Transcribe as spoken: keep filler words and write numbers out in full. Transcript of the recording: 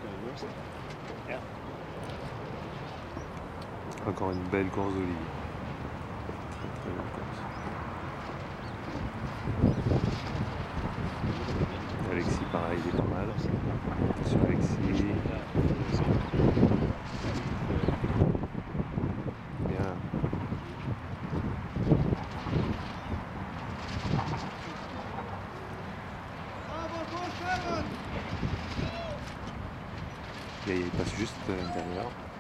Encore une belle course d'Olivier. Très très belle course. Alexis pareil, il est pas mal. Attention Alexis. Bien. Et il passe juste derrière.